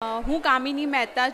હું કામિની મહેતા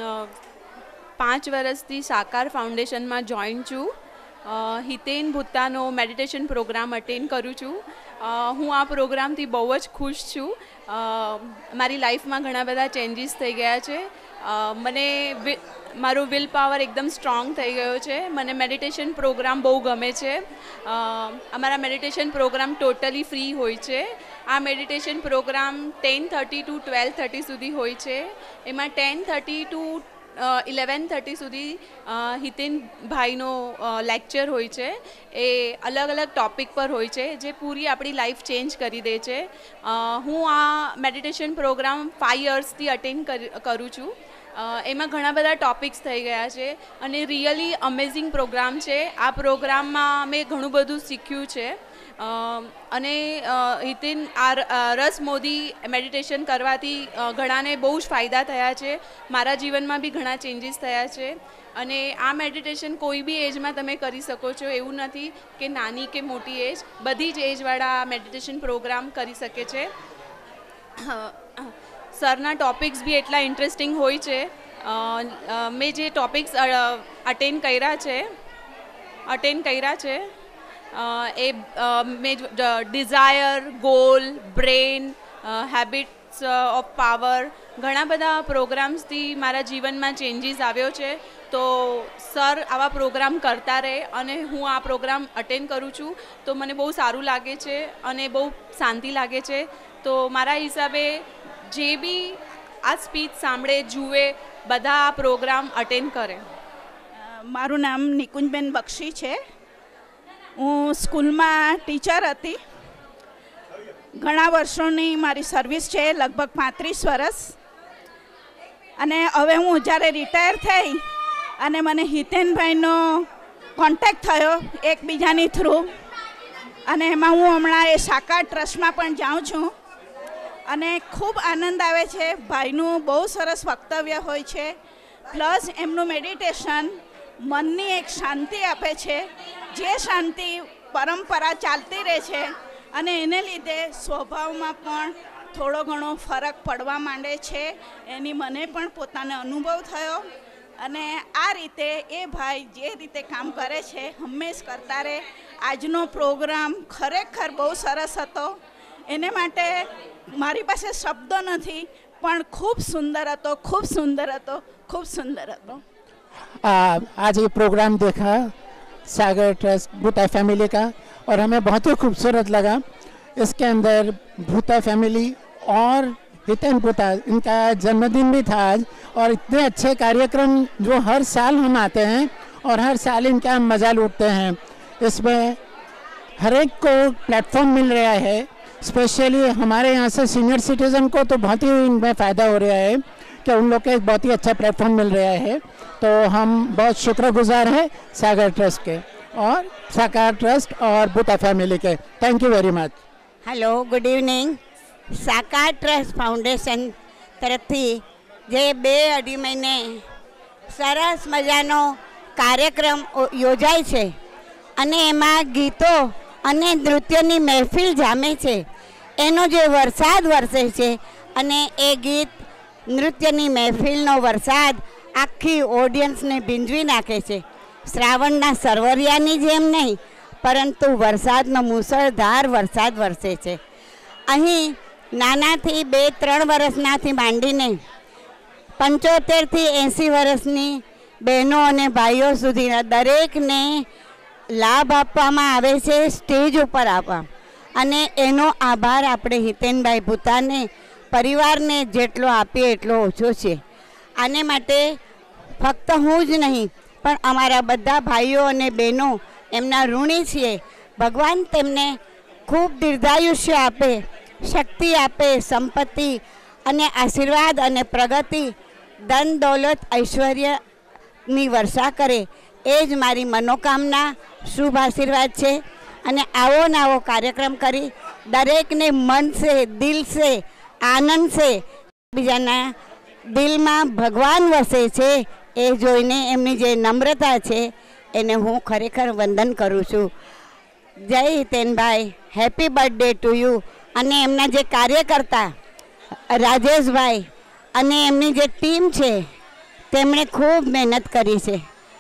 5 વર્ષથી સાકાર ફાઉન્ડેશનમાં જોઈન છું. હિતેન ભૂતાનો મેડિટેશન પ્રોગ્રામ અટેન્ડ કરું છું. હું આ પ્રોગ્રામથી બહુ જ ખુશ છું. મારી લાઈફમાં ઘણા બધા ચેન્જીસ થઈ ગયા છે. મને મારો વિલ પાવર એકદમ સ્ટ્રોંગ થઈ ગયો છે. મને મેડિટેશન પ્રોગ્રામ બહુ ગમે છે. અમારા મેડિટેશન પ્રોગ્રામ ટોટલી ફ્રી હોય છે. આ મેડિટેશન પ્રોગ્રામ 10:30 to 12:30 સુધી હોય છે. એમાં 10:30 to 11:30 સુધી હિતેનભાઈનો લેક્ચર હોય છે. એ અલગ અલગ ટૉપિક પર હોય છે જે પૂરી આપણી લાઈફ ચેન્જ કરી દે છે. હું આ મેડિટેશન પ્રોગ્રામ 5 યર્સથી અટેન્ડ કરું છું. એમાં ઘણા બધા ટૉપિક્સ થઈ ગયા છે અને રિયલી અમેઝિંગ પ્રોગ્રામ છે. આ પ્રોગ્રામમાં મેં ઘણું બધું શીખ્યું છે. અને હિતેન રસમોદી મેડિટેશન કરવાથી ઘણાને બહુ જ ફાયદા થયા છે. મારા જીવનમાં બી ઘણા ચેન્જીસ થયા છે. અને આ મેડિટેશન કોઈ બી એજમાં તમે કરી શકો છો. એવું નથી કે નાની કે મોટી એજ, બધી જ એજવાળા આ મેડિટેશન પ્રોગ્રામ કરી શકે છે. સરના ટૉપિક્સ બી એટલા ઇન્ટરેસ્ટિંગ હોય છે. મેં જે ટૉપિક્સ અટેન્ડ કર્યા છે એ મેં desire, goal, brain, habits of power, ઘણા બધા પ્રોગ્રામ્સથી મારા જીવનમાં ચેન્જીસ આવ્યો છે. તો સર આવા પ્રોગ્રામ કરતા રહે અને હું આ પ્રોગ્રામ અટેન્ડ કરું છું તો મને બહુ સારું લાગે છે અને બહુ શાંતિ લાગે છે. તો મારા હિસાબે જે બી આ સ્પીચ સાંભળે, જુએ, બધા આ પ્રોગ્રામ અટેન્ડ કરે. મારું નામ નિકુંજબેન બક્ષી છે. હું સ્કૂલમાં ટીચર હતી. ઘણા વર્ષોની મારી સર્વિસ છે, લગભગ 35 વર્ષ. અને હવે હું જ્યારે રિટાયર થઈ અને મને હિતેનભાઈનો કોન્ટેક્ટ થયો એકબીજાની થ્રુ, અને એમાં હું હમણાં એ સાકાર ટ્રસ્ટમાં પણ જાઉં છું અને ખૂબ આનંદ આવે છે. ભાઈનું બહુ સરસ વક્તવ્ય હોય છે, પ્લસ એમનું મેડિટેશન મનની એક શાંતિ આપે છે, જે શાંતિ પરંપરા ચાલતી રહે છે અને એને લીધે સ્વભાવમાં પણ થોડો ઘણો ફરક પડવા માંડે છે. એની મને પણ પોતાને અનુભવ થયો. અને આ રીતે એ ભાઈ જે રીતે કામ કરે છે હંમેશ કરતા રહે. આજનો પ્રોગ્રામ ખરેખર બહુ સરસ હતો. એને માટે મારી પાસે શબ્દો નથી, પણ ખૂબ સુંદર હતો, ખૂબ સુંદર હતો, खूब सुंदर है. आज ये प्रोग्राम देखा सागर ट्रस्ट भूता फैमिली का और हमें बहुत ही खूबसूरत लगा. इसके अंदर भूता फैमिली और हितेन भूता, इनका जन्मदिन भी था आज. और इतने अच्छे कार्यक्रम जो हर साल हम आते हैं और हर साल इनका हम मज़ा लूटते हैं. इसमें हर एक को प्लेटफॉर्म मिल रहा है. स्पेशली हमारे यहाँ से सीनियर सिटीज़न को तो बहुत ही इनमें फ़ायदा हो रहा है कि उन लोग के एक बहुत ही अच्छा प्लेटफॉर्म मिल रहा है. तो हम बहुत शुक्रगुजार हैं सागर ट्रस्ट के और साकार ट्रस्ट और भूता फैमिली के. Thank you very much. Hello, good evening. Sakar trust foundation तरफથી જે 2-2.5 મહિને સરસ મજાનો કાર્યક્રમ યોજાય છે અને એમાં ગીતો અને નૃત્યની મહેફિલ જામે છે. એનો જે વરસાદ વરસે છે અને એ ગીત નૃત્યની મહેફિલનો વરસાદ આખી ઓડિયન્સને ભીંજવી નાખે છે. શ્રાવણના સરવરિયાની જેમ નહીં, પરંતુ વરસાદનો મુસળધાર વરસાદ વરસે છે. અહીં નાનાથી 2-3 વર્ષનાથી માંડીને 75થી 80 વર્ષની બહેનો અને ભાઈઓ સુધીના દરેકને લાભ આપવામાં આવે છે સ્ટેજ ઉપર આવવા. અને એનો આભાર આપણે હિતેનભાઈ ભૂતાને પરિવારને જેટલો આપીએ એટલો ઓછો છે. આને માટે ફક્ત હું જ નહીં પણ અમારા બધા ભાઈઓ અને બહેનો એમના ઋણી છીએ. ભગવાન તેમને ખૂબ દીર્ઘાયુષ્ય આપે, શક્તિ આપે, સંપત્તિ અને આશીર્વાદ અને પ્રગતિ, ધન દોલત, ઐશ્વર્યની વર્ષા કરે, એ જ મારી મનોકામના, શુભ આશીર્વાદ છે. અને આવો ને આવો કાર્યક્રમ કરી દરેકને મન સે, દિલ સે આનંદ છે. બીજાના દિલમાં ભગવાન વસે છે એ જોઈને એમની જે નમ્રતા છે એને હું ખરેખર વંદન કરું છું. જય હિતેનભાઈ, હેપી બર્થડે ટુ યુ. અને એમના જે કાર્યકર્તા રાજેશભાઈ અને એમની જે ટીમ છે તેમણે ખૂબ મહેનત કરી છે.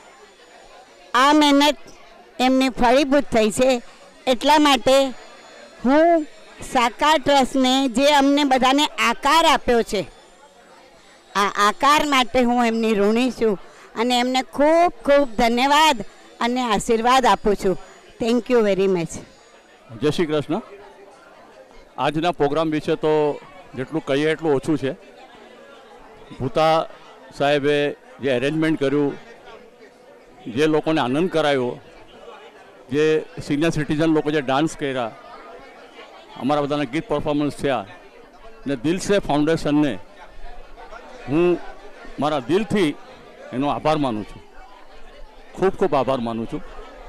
આ મહેનત એમની ફળીભૂત થઈ છે. એટલા માટે હું સાકાર ટ્રસ્ટને જે અમને બધાને આકાર આપ્યો છે, આ આકાર માટે હું એમની ઋણી છું અને એમને ખૂબ ખૂબ ધન્યવાદ અને આશીર્વાદ આપું છું. Thank you very much. જય શ્રી કૃષ્ણ. આજના પ્રોગ્રામ વિશે તો જેટલું કહીએ એટલું ઓછું છે. ભૂતા સાહેબે જે અરેન્જમેન્ટ કર્યું, જે લોકોને આનંદ કરાયો, જે સિનિયર સિટીઝન લોકો જે ડાન્સ કર્યા, અમારા બધાના ગીત પરફોર્મન્સ થયા, ને દિલ સે ફાઉન્ડેશનને હું મારા દિલથી એનો આભાર માનું છું. ખૂબ ખૂબ આભાર માનું છું.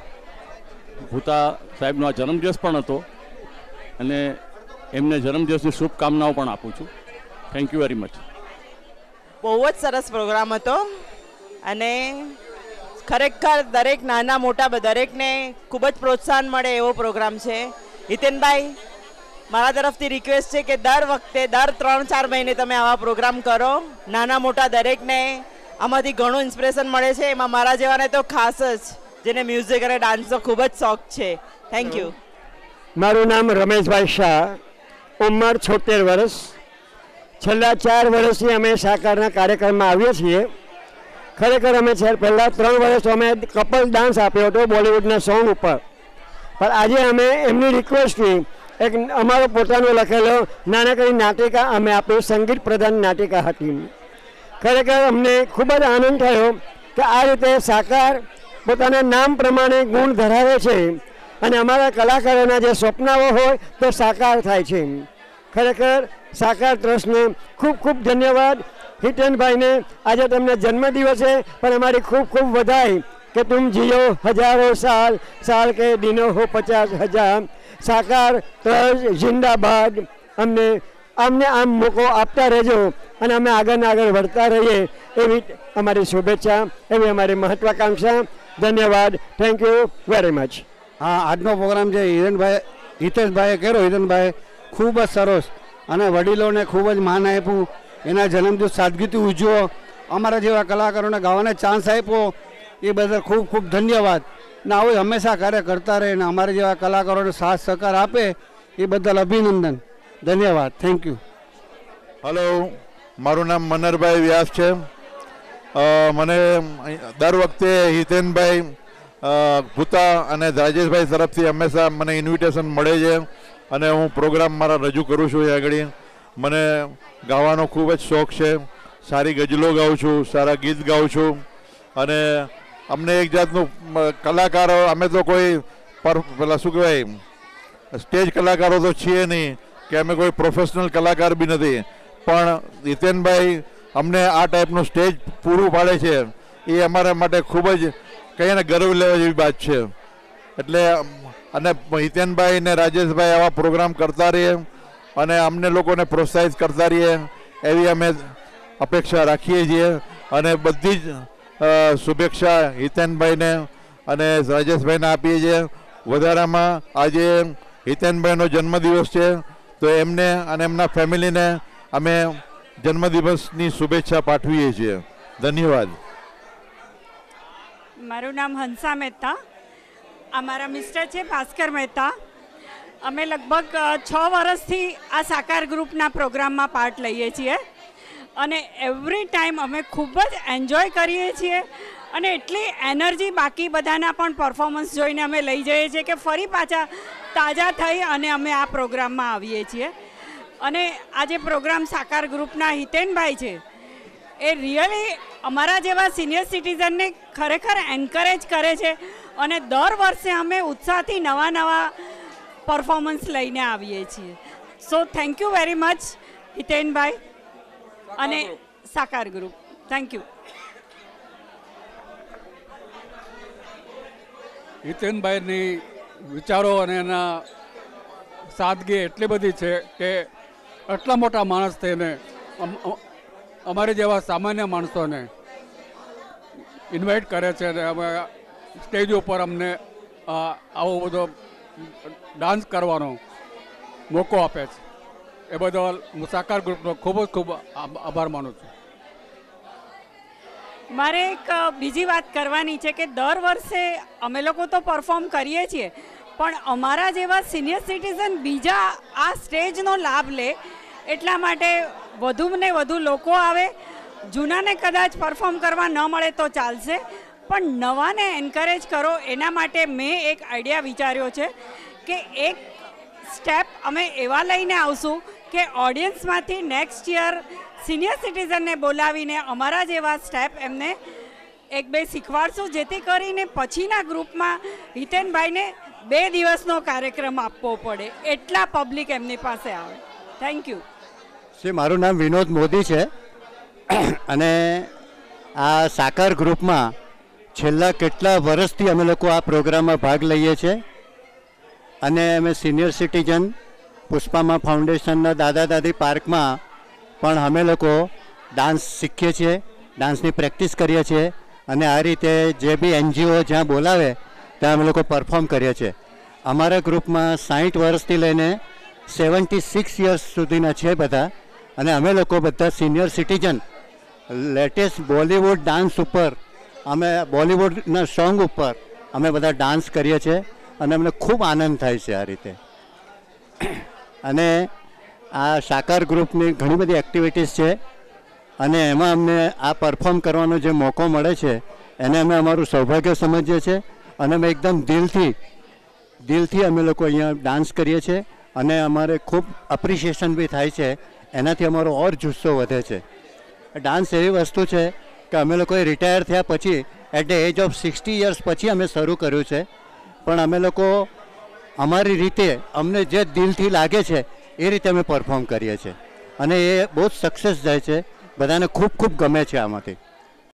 ભૂતા સાહેબનો આ જન્મદિવસ પણ હતો અને એમને જન્મદિવસની શુભકામનાઓ પણ આપું છું. Thank you very much. બહુ જ સરસ પ્રોગ્રામ હતો અને ખરેખર દરેક નાના મોટા દરેકને ખૂબ જ પ્રોત્સાહન મળે એવો પ્રોગ્રામ છે. હિતેનભાઈ, મારા તરફથી રિક્વેસ્ટ છે કે દર વખતે દર 3-4 મહિને તમે આવા પ્રોગ્રામ કરો. નાના મોટા દરેકને આમાંથી ઘણું ઇન્સ્પિરેશન મળે છે. એમાં મારા જેવાને તો ખાસ જ, જેને મ્યુઝિક અને ડાન્સનો ખૂબ જ શોખ છે. Thank you. મારું નામ રમેશભાઈ શાહ, ઉંમર 76 વર્ષ. છેલ્લા 4 વર્ષથી અમે સાકારના કાર્યક્રમમાં આવીએ છીએ. ખરેખર અમે પહેલાં 3 વર્ષ અમે કપલ ડાન્સ આપ્યો હતો બોલિવૂડના સોંગ ઉપર, પણ આજે અમે એમની રિક્વેસ્ટથી એક અમારો પોતાનો લખેલો નાનકડી નાટિકા અમે આપી, સંગીત પ્રધાન નાટિકા હતી. ખરેખર અમને ખૂબ જ આનંદ થયો કે આ રીતે સાકાર પોતાના નામ પ્રમાણે ગુણ ધરાવે છે અને અમારા કલાકારોના જે સ્વપ્નાઓ હોય તો સાકાર થાય છે. ખરેખર સાકાર ટ્રસ્ટને ખૂબ ખૂબ ધન્યવાદ. હિતેનભાઈને આજે તમને જન્મદિવસે પણ અમારી ખૂબ ખૂબ વધાઈ કે તુમ જીઓ હજારો સાલ, સાલ કે દિનો હો 50,000. સાકાર ટ્રસ્ટ જિંદાબાદ. અમને આમ મોકો આપતા રહેજો અને અમે આગળ વધતા રહીએ એવી અમારી શુભેચ્છા, એવી અમારી મહત્વાકાંક્ષા. ધન્યવાદ. Thank you very much. હા, આજનો પ્રોગ્રામ જે હિતેશભાઈએ કર્યો, હિતેનભાઈ ખૂબ જ સરસ અને વડીલોને ખૂબ જ માન આપ્યું. એના જન્મદિવસ સાદગીથી ઉજવો, અમારા જેવા કલાકારોને ગાવાને ચાન્સ આપ્યો, એ બદલ ખૂબ ખૂબ ધન્યવાદ. ને આવું હંમેશા કાર્ય કરતા રહે ને અમારા જેવા કલાકારોને સાથ સહકાર આપે એ બદલ અભિનંદન. ધન્યવાદ. Thank you. હલો, મારું નામ મનરભાઈ વ્યાસ છે. મને દર વખતે હિતેનભાઈ, ભૂતા અને રાજેશભાઈ તરફથી હંમેશા મને ઇન્વિટેશન મળે છે અને હું પ્રોગ્રામ મારા રજૂ કરું છું. એ આગળ મને ગાવાનો ખૂબ જ શોખ છે. સારી ગઝલો ગાઉં છું, સારા ગીત ગાઉં છું અને અમને એક જાતનું કલાકારો, અમે તો કોઈ પેલા શું કહેવાય સ્ટેજ કલાકારો તો છીએ નહીં કે અમે કોઈ પ્રોફેશનલ કલાકાર બી નથી, પણ હિતેનભાઈ અમને આ ટાઈપનું સ્ટેજ પૂરું પાડે છે એ અમારા માટે ખૂબ જ કહીએ ને ગર્વ લેવા જેવી વાત છે. એટલે અને હિતેનભાઈ ને રાજેશભાઈ આવા પ્રોગ્રામ કરતા રહીએ અને અમને લોકોને પ્રોત્સાહિત કરતા રહીએ એવી અમે અપેક્ષા રાખીએ છીએ અને બધી જ શુભેચ્છા હિતેનભાઈને અને રાજેશભાઈને આપીએ છીએ. વધારામાં આજે હિતેનભાઈનો જન્મદિવસ છે તો એમને અને એમના ફેમિલીને અમે જન્મદિવસની શુભેચ્છા પાઠવીએ છીએ. ધન્યવાદ. મારું નામ હંસા મહેતા, અમારા મિસ્ટર છે ભાસ્કર મહેતા. અમે લગભગ 6 વર્ષથી આ સાકાર ગ્રુપના પ્રોગ્રામમાં પાર્ટ લઈએ છીએ અને એવરી ટાઈમ અમે ખૂબ જ એન્જોય કરીએ છીએ અને એટલી એનર્જી બાકી બધાના પણ પરફોર્મન્સ જોઈને અમે લઈ જઈએ છીએ કે ફરી પાછા તાજા થઈ અને અમે આ પ્રોગ્રામમાં આવીએ છીએ. અને આ જે પ્રોગ્રામ સાકાર ગ્રુપના હિતેનભાઈ છે એ રિયલી અમારા જેવા સિનિયર સિટીઝનને ખરેખર એન્કરેજ કરે છે અને દર વર્ષે અમે ઉત્સાહથી નવા પરફોર્મન્સ લઈને આવીએ છીએ. So thank you very much હિતેનભાઈ અને સાકાર ગ્રુપ. Thank you. હિતેનભાઈની વિચારો અને એના સાદગી એટલી બધી છે કે આટલા મોટા માણસ થઈને અમારે જેવા સામાન્ય માણસોને ઇન્વાઇટ કરે છે અને અમે સ્ટેજ ઉપર અમને આવો બધો ડાન્સ કરવાનો મોકો આપે છે. એ બદલ હું સાકાર ગ્રુપનો ખૂબ જ ખૂબ આભાર માનું છું. મારે એક બીજી વાત કરવાની છે કે દર વર્ષે અમે લોકો તો પરફોર્મ કરીએ છીએ, પણ અમારા જેવા સિનિયર સિટીઝન બીજા આ સ્ટેજનો લાભ લે એટલા માટે વધુને વધુ લોકો આવે. જૂનાને કદાચ પરફોર્મ કરવા ન મળે તો ચાલશે, પણ નવાને એન્કરેજ કરો. એના માટે મેં એક આઈડિયા વિચાર્યો છે કે એક સ્ટેપ અમે એવા લઈને આવશું કે ઓડિયન્સમાંથી નેક્સ્ટ યર સિનિયર સિટીઝનને બોલાવીને અમારા જેવા સ્ટેપ એમને એક બે શીખવાડશું, જેથી કરીને પછીના ગ્રુપમાં હિતેનભાઈને 2 દિવસનો કાર્યક્રમ આપવો પડે એટલા પબ્લિક એમની પાસે આવે. Thank you. મારું નામ વિનોદ મોદી છે અને આ સાકાર ગ્રુપમાં છેલ્લા કેટલા વર્ષથી અમે લોકો આ પ્રોગ્રામમાં ભાગ લઈએ છીએ અને અમે સિનિયર સિટીઝન પુષ્પામાં ફાઉન્ડેશનના દાદા દાદી પાર્કમાં પણ અમે લોકો ડાન્સ શીખીએ છીએ, ડાન્સની પ્રેક્ટિસ કરીએ છીએ અને આ રીતે જે બી NGO જ્યાં બોલાવે ત્યાં અમે લોકો પરફોર્મ કરીએ છીએ. અમારા ગ્રુપમાં 60 વર્ષથી લઈને 76 યર્સ સુધીના છે બધા અને અમે લોકો બધા senior citizen latest Bollywood dance ઉપર અમે બોલિવૂડના સોંગ ઉપર અમે બધા ડાન્સ કરીએ છીએ અને અમને ખૂબ આનંદ થાય છે આ રીતે. અને આ સાકાર ગ્રુપની ઘણી બધી એક્ટિવિટીઝ છે અને એમાં અમને આ પરફોર્મ કરવાનો જે મોકો મળે છે એને અમે અમારું સૌભાગ્ય સમજીએ છીએ અને અમે એકદમ દિલથી અમે લોકો અહીંયા ડાન્સ કરીએ છીએ અને અમારે ખૂબ અપ્રિશિએશન બી થાય છે. એનાથી અમારો ઓર જુસ્સો વધે છે. ડાન્સ એવી વસ્તુ છે કે અમે લોકોએ રિટાયર થયા પછી at the age of 60 years પછી અમે શરૂ કર્યું છે, પણ અમે લોકો અમારી રીતે અમને જે દિલથી લાગે છે એ રીતે અમે પરફોર્મ કરીએ છીએ અને એ બહુ જ સક્સેસ જાય છે. બધાને ખૂબ ખૂબ ગમે છે આમાંથી.